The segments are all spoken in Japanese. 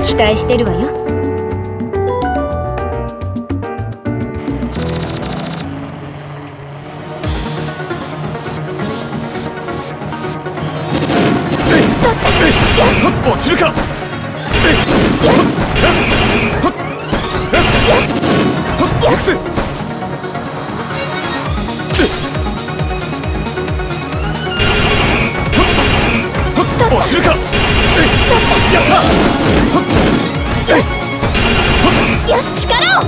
期待してるわよ。 落ちるか。よし。落ちるか。やった。 よし。よし、力を。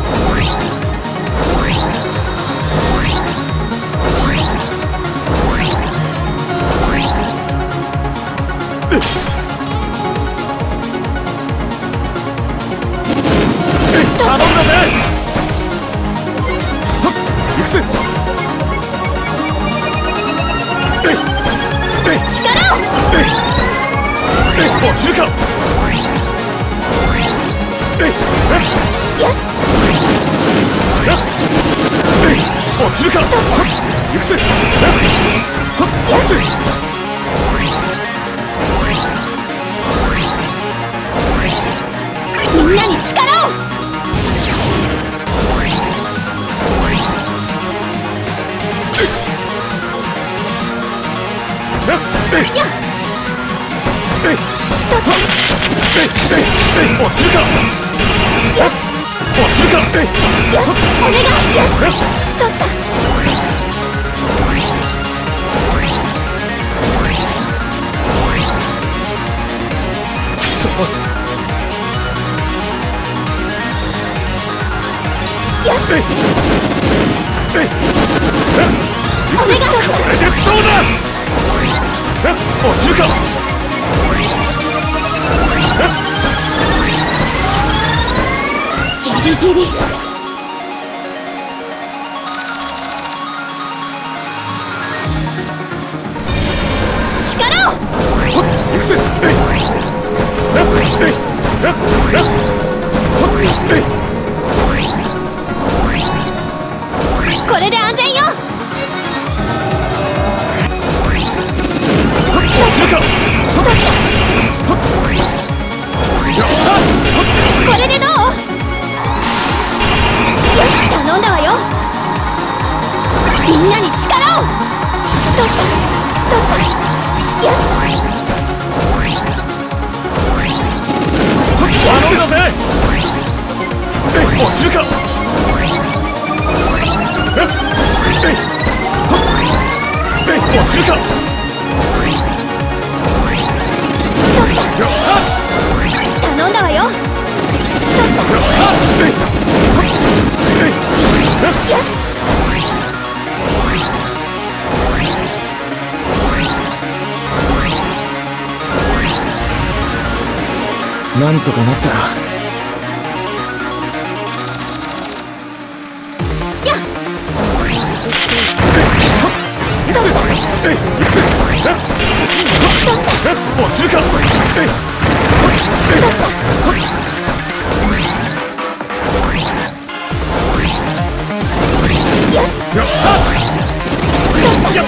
頼んだぜ。行くぜ。 力を。 落ちるか。 よし。 落ちるか。行くぜ。 よし。みんなに力を。やっ。 落ちるか。 よし。 落ちるか。 よし、お願い。よし。取った。 くそ。 よし。 お願い。これでどうだ。落ちるか。 ギリギリ。力を。 行くぜ。 これで安全よ。 落ちるか。よっしゃ。 これでどう？よし、頼んだわよ。みんなに力を。取った。よし。 頼んだぜ。落ちるか。落ちるか。よっしゃ。 頼んだわよ。 よっしゃ。 よし。 なんとかなったら。 やっ。 行くぜ。行くぜ。落ちるか。 よし。 よっしゃ。やった。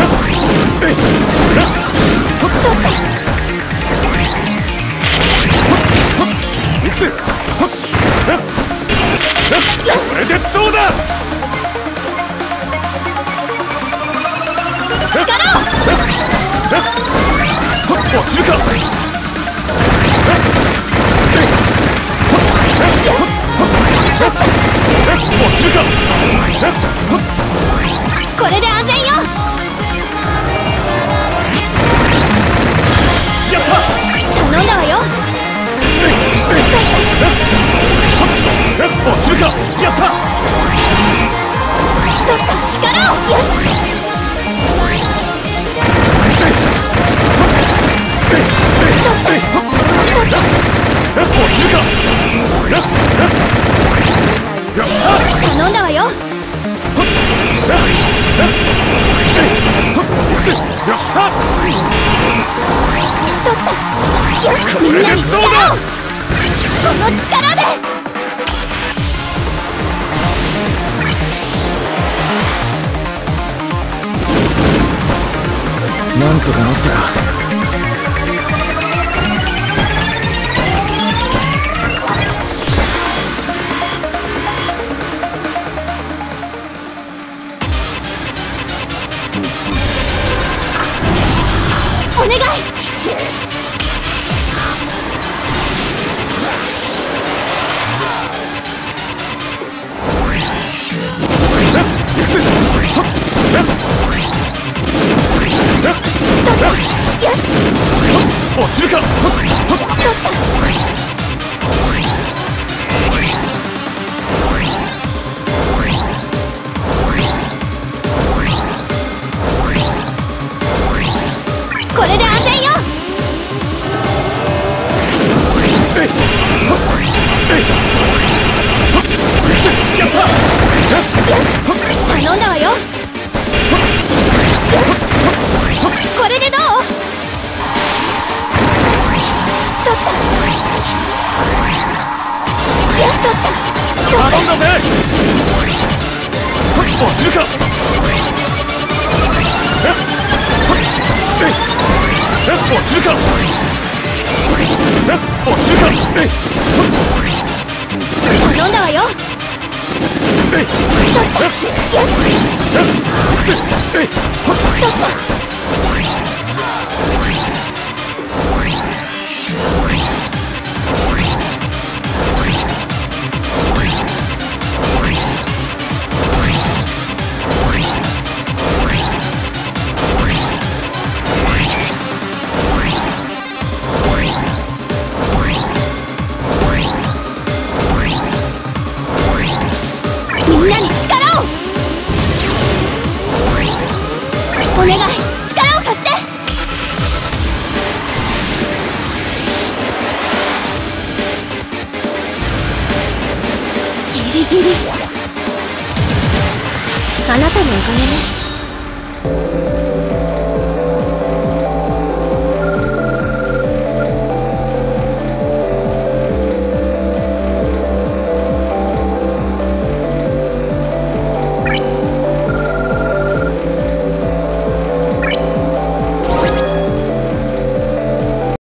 行くぜ。これでどうだ。 力を。 落ちるか。落ちるか。 これで安全よ。 やった。 頼んだわよ。 落ちるか。やった。 取った。力を。よし。 落ちるか。よっしゃ。 頼んだわよ。 行くぜ。よっしゃ。 取った。よし。みんなに力を。この力で。 なんとかなったら。 お願い。よし、 落ちるか。 これで安全よ。 やった。 よし、頼んだわよ。よし、これでどう？取った。よし、取った。 頼んだぜ。落ちるか。落ちるか。落ちるか。 頼んだわよ。取った。よし。取った。みんなに力を。お願い、力を貸して。ギリギリ。あなたのおかげね。